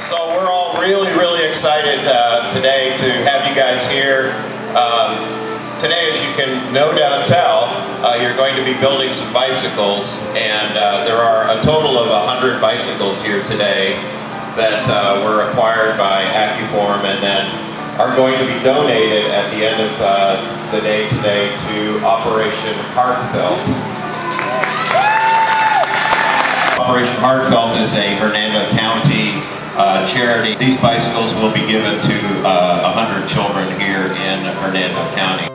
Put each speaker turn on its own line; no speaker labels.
So we're all really excited today to have you guys here. Today, as you can no doubt tell, you're going to be building some bicycles, and there are a total of 100 bicycles here today that were acquired by Accuform and then are going to be donated at the end of the day today to Operation HeartF.E.L.T. Operation HeartF.E.L.T. is a Hernando County charity. These bicycles will be given to 100 children here in Hernando County.